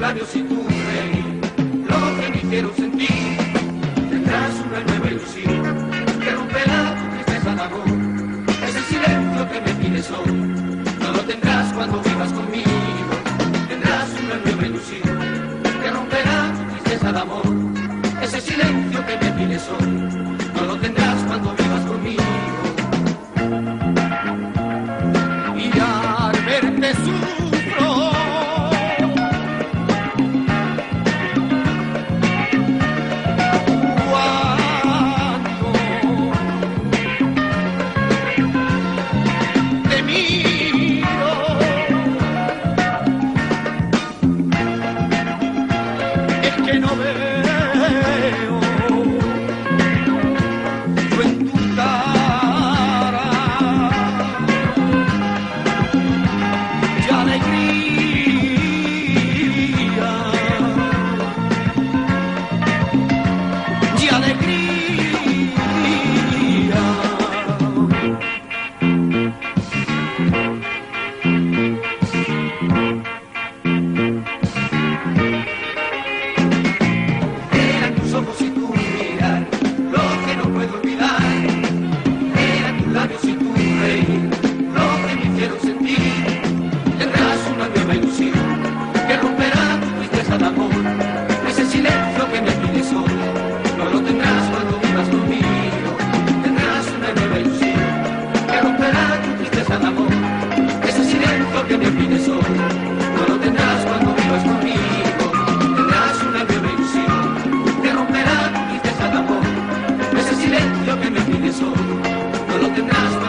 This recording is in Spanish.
labios y tu reír, lo que me hicieron sentir, tendrás una nueva ilusión que romperá tu tristeza de amor. Ese silencio que me pides hoy, no lo tendrás cuando vivas conmigo. Tendrás una nueva ilusión que romperá tu tristeza de amor. Ese silencio que me pides hoy, no lo tendrás cuando vivas conmigo. Y al verte sufro, cuando te miro, es que no veo en tu cara de alegría, de alegría. Eran tus ojos y tu mirar lo que no puedo olvidar. Eran tus labios y tu reír lo que me hicieron sentir. Tendrás una nueva ilusión que romperá tu tristeza de amor. Ese silencio que me pides hoy, no lo tendrás cuando vivas conmigo. Tendrás una nueva ilusión que romperá tu tristeza de amor. Ese silencio que me pides hoy, no lo tendrás cuando vivas conmigo. Tendrás una nueva ilusión que romperá tu tristeza de amor. Ese silencio que me pides hoy, no lo tendrás